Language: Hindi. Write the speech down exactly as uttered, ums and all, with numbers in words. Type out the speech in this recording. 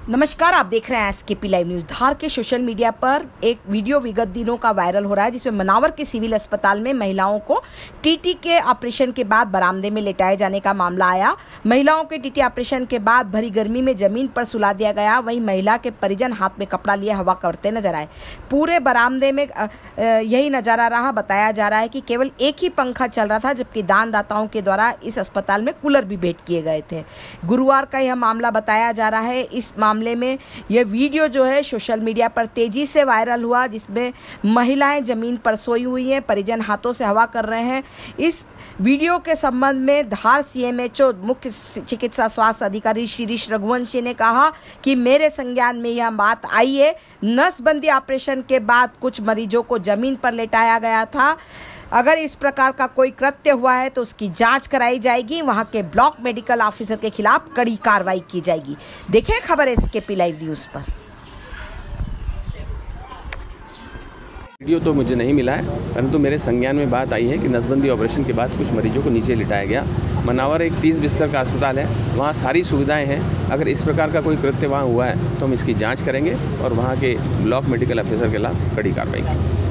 नमस्कार, आप देख रहे हैं एसकेपी लाइव न्यूज़। धार के सोशल मीडिया पर एक वीडियो विगत दिनों का वायरल हो रहा है, जिसमें मनावर के सिविल अस्पताल में महिलाओं को टीटी के ऑपरेशन के बाद बरामदे में लेटाए जाने का मामला आया। महिलाओं के टीटी ऑपरेशन के बाद भरी गर्मी में जमीन पर सुला दिया गया। वहीं महिला के परिजन हाथ में कपड़ा लिए हवा करते नजर आए। पूरे बरामदे में यही नजारा रहा। बताया जा रहा है कि केवल एक ही पंखा चल रहा था, जबकि दानदाताओं के द्वारा इस अस्पताल में कूलर भी भेंट किए गए थे। गुरुवार का यह मामला बताया जा रहा है। इस मामले में यह वीडियो जो है सोशल मीडिया पर तेजी से वायरल हुआ, जिसमें महिलाएं जमीन पर सोई हुई हैं, परिजन हाथों से हवा कर रहे हैं। इस वीडियो के संबंध में धार सीएमएचओ मुख्य चिकित्सा स्वास्थ्य अधिकारी शिरीष रघुवंशी ने कहा कि मेरे संज्ञान में यह बात आई है। नसबंदी ऑपरेशन के बाद कुछ मरीजों को जमीन पर लेटाया गया था। अगर इस प्रकार का कोई कृत्य हुआ है तो उसकी जांच कराई जाएगी। वहां के ब्लॉक मेडिकल ऑफिसर के खिलाफ कड़ी कार्रवाई की जाएगी। देखें खबर एसकेपी लाइव न्यूज़ पर। वीडियो तो मुझे नहीं मिला है, परंतु मेरे संज्ञान में बात आई है कि नसबंदी ऑपरेशन के बाद कुछ मरीजों को नीचे लिटाया गया। मनावर एक तीस बिस्तर का अस्पताल है, वहाँ सारी सुविधाएं हैं। अगर इस प्रकार का कोई कृत्य वहाँ हुआ है तो हम इसकी जांच करेंगे और वहाँ के ब्लॉक मेडिकल ऑफिसर के खिलाफ कड़ी कार्रवाई करेंगे।